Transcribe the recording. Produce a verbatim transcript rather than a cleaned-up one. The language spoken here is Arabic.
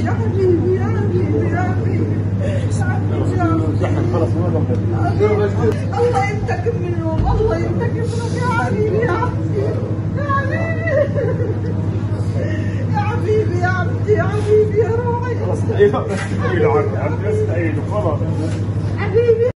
يا حبيبي يا حبيبي يا حبيبي الله ينتقم منهم، الله ينتقم منهم يا حبيبي يا حبيبي يا حبيبي يا عبدي يا حبيبي يا روحي. خلاص استعيدوا استعيدوا عبدي استعيدوا خلاص. حبيبي